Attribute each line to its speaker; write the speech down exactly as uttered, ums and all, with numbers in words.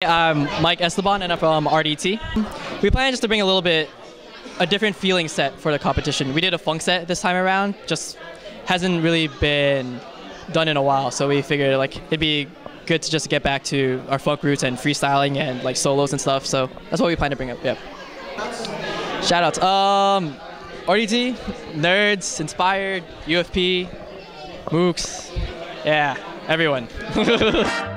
Speaker 1: I'm Mike Esteban and I'm from R D T. We plan just to bring a little bit, a different feeling set for the competition. We did a funk set this time around, just hasn't really been done in a while, so we figured like it'd be good to just get back to our funk roots and freestyling and like solos and stuff, so that's what we plan to bring up, yeah. Shoutouts, um, R D T, Nerds, Inspired, U F P, Mooks, yeah, everyone.